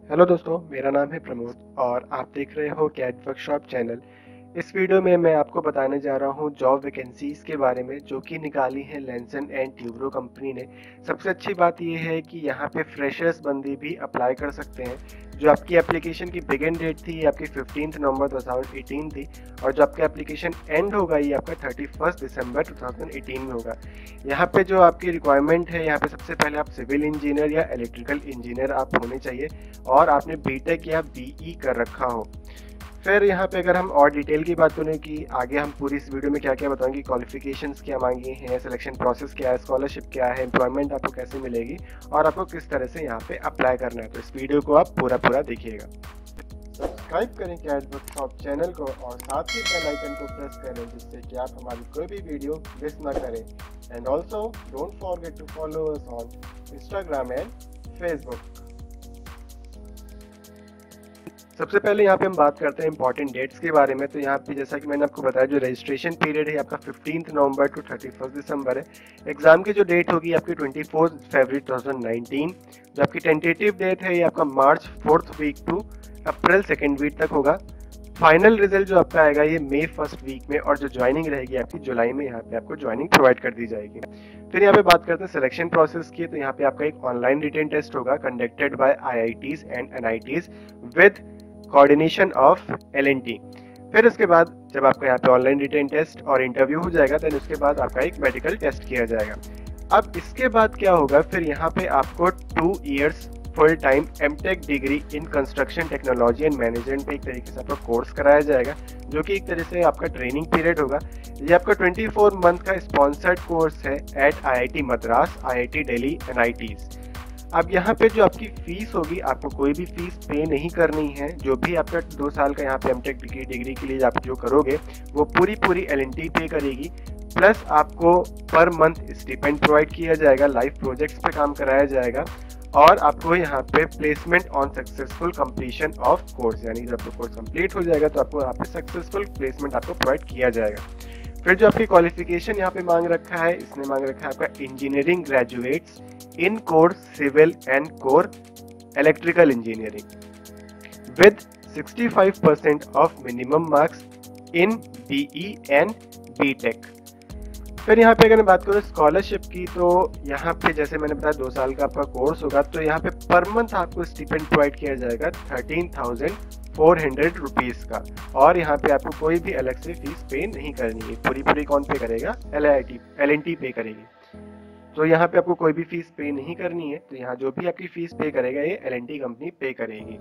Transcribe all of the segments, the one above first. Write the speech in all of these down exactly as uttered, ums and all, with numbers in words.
Hello दोस्तों, मेरा नाम है प्रमोद और आप देख रहे हो कैट वर्कशॉप चैनल। इस वीडियो में मैं आपको बताने जा रहा हूं जॉब वैकेंसीज के बारे में जो कि निकाली है लैंसन एंड ट्यूब्रो कंपनी ने। सबसे अच्छी बात यह है कि यहां पे फ्रेशर्स बंदे भी अप्लाई कर सकते हैं। जो आपकी एप्लीकेशन की बिगिन डेट थी ये आपकी फिफ्टींथ नवंबर दो हज़ार अठारह थी और जो आपका एप्लीकेशन एंड होगा ये आपका थर्टी फर्स्ट दिसंबर दो हज़ार अठारह में होगा। यहाँ पे जो आपकी रिक्वायरमेंट है, यहाँ पे सबसे पहले आप सिविल इंजीनियर या इलेक्ट्रिकल इंजीनियर आप होने चाहिए और आपने बीटेक या बीई कर रखा हो। फिर यहाँ पे अगर हम और डिटेल की बात करें कि आगे हम पूरी इस वीडियो में क्या क्या बताएंगे, क्वालिफिकेशंस क्या मांगी हैं, सिलेक्शन प्रोसेस क्या है, स्कॉलरशिप क्या है, एम्प्लॉयमेंट आपको कैसे मिलेगी और आपको किस तरह से यहाँ पे अप्लाई करना है, तो इस वीडियो को आप पूरा पूरा देखिएगा। सब्सक्राइब करें कैट वर्कशॉप चैनल को और साथ ही बेल आइकन को प्रेस करें जिससे कि आप हमारी कोई भी वीडियो मिस ना करें। And also don't forget to follow us on Instagram and Facebook. सबसे पहले यहाँ पे हम बात करते हैं इंपॉर्टेंट डेट्स के बारे में। तो यहाँ पे जैसा कि मैंने आपको बताया, जो रजिस्ट्रेशन पीरियड है आपका fifteenth November to thirty first December है। एग्जाम की जो डेट होगी आपकी twenty fourth February two thousand nineteen. जो आपकी टेंटेटिव डेट है ये आपका March fourth week to April second week तक होगा। फाइनल रिजल्ट जो आपका आएगा ये मई फर्स्ट वीक में और जो ज्वाइनिंग रहेगी आपकी जुलाई में, यहाँ पे आपको ज्वाइनिंग प्रोवाइड कर दी जाएगी। फिर यहाँ पे बात करते हैं सिलेक्शन प्रोसेस की। तो यहाँ पे आपका एक ऑनलाइन रिटन टेस्ट होगा conducted by IITs and NITs with coordination of L N T. फिर उसके बाद जब आपका यहाँ पे ऑनलाइन रिटन टेस्ट और इंटरव्यू हो जाएगा देन उसके बाद आपका एक मेडिकल टेस्ट किया जाएगा। अब इसके बाद क्या होगा, फिर यहाँ पे आपको two years full time MTech degree in construction technology and management पे एक तरीके से आपका कोर्स कराया जाएगा जो कि एक तरह से आपका ट्रेनिंग पीरियड होगा। ये आपका ट्वेंटी फोर मंथ का स्पॉन्सर्ड कोर्स है at IIT Madras, IIT Delhi, NITs. अब यहाँ पे जो आपकी फीस होगी, आपको कोई भी फीस पे नहीं करनी है। जो भी आपका दो साल का यहाँ पे एमटेक डिग्री डिग्री के लिए आप जो करोगे वो पूरी पूरी एल एन टी पे करेगी। प्लस आपको पर मंथ स्टिपेंड प्रोवाइड किया जाएगा, लाइव प्रोजेक्ट्स पे काम कराया जाएगा और आपको यहाँ पे placement on successful completion of course, यानी जब आपका कोर्स कंप्लीट हो जाएगा तो आपको यहाँ पे सक्सेसफुल प्लेसमेंट आपको प्रोवाइड किया जाएगा। फिर जो आपकी क्वालिफिकेशन यहाँ पे मांग रखा है, इसने मांग रखा है आपका engineering graduates in core civil and core electrical engineering with sixty five percent of minimum marks in BE and BTech. फिर यहाँ पे अगर मैं बात करूँ स्कॉलरशिप की, तो यहाँ पे जैसे मैंने बताया दो साल का आपका कोर्स होगा तो यहाँ पे पर मंथ आपको स्टिपेंड प्रोवाइड किया जाएगा thirteen thousand four hundred rupees का और यहाँ पे आपको कोई भी अलग से फीस पे नहीं करनी है। पूरी पूरी कौन पे करेगा? L I T L N T पे करेगी। तो यहाँ पे आपको कोई भी फीस पे नहीं करनी है, तो यहाँ जो भी आपकी फीस पे करेगा ये एल एन टी कंपनी पे करेगी।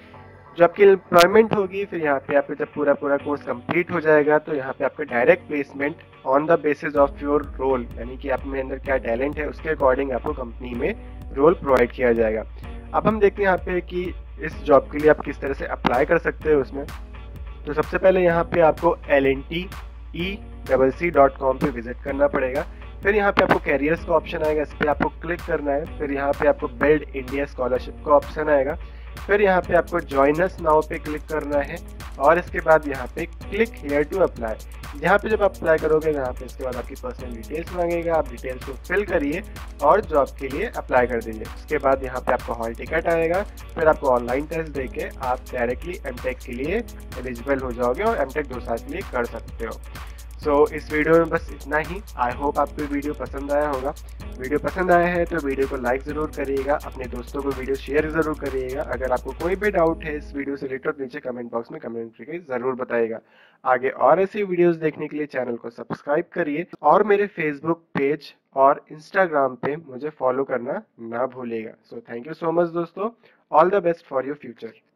जो आपकी एम्प्लॉयमेंट होगी, फिर यहाँ पे आपका जब पूरा पूरा कोर्स कंप्लीट हो जाएगा तो यहाँ पे आपका direct placement on the basis of your role, यानी कि आप में अंदर क्या टैलेंट है उसके अकॉर्डिंग आपको कंपनी में रोल प्रोवाइड किया जाएगा। अब हम देखते हैं यहाँ पे कि इस जॉब के लिए आप किस तरह से अप्लाई कर सकते हो उसमें। तो सबसे पहले यहाँ पे आपको L N T E double C dot com पे विजिट करना पड़ेगा। फिर यहाँ पे आपको कैरियर्स का ऑप्शन आएगा, इस पर आपको क्लिक करना है। फिर यहाँ पे आपको बिल्ड इंडिया स्कॉलरशिप का ऑप्शन आएगा। फिर यहाँ पे आपको जॉइनस नाउ पे क्लिक करना है और इसके बाद यहाँ पे क्लिक हियर टू अप्लाई। यहाँ पे जब आप अप्लाई करोगे यहाँ पे इसके बाद आपकी पर्सनल डिटेल्स मांगेगा, आप डिटेल्स को फिल करिए और जॉब के लिए अप्लाई कर दीजिए। उसके बाद यहाँ पे आपको हॉल टिकट आएगा, फिर आपको ऑनलाइन टेस्ट देके आप डायरेक्टली एमटेक के लिए एलिजिबल हो जाओगे और एमटेक दो साल के लिए कर सकते हो। सो so, इस वीडियो में बस इतना ही। आई होप आपको वीडियो पसंद आया होगा। वीडियो पसंद आया है तो वीडियो को लाइक ज़रूर करिएगा, अपने दोस्तों को वीडियो शेयर ज़रूर करिएगा। अगर आपको कोई भी डाउट है इस वीडियो से रिलेटेड नीचे कमेंट बॉक्स में कमेंट करके ज़रूर बताइएगा। आगे और ऐसी वीडियोस देखने के लिए चैनल को सब्सक्राइब करिए और मेरे फेसबुक पेज और इंस्टाग्राम पे मुझे फॉलो करना ना भूलिएगा। So thank you so much दोस्तों। All the best for your future.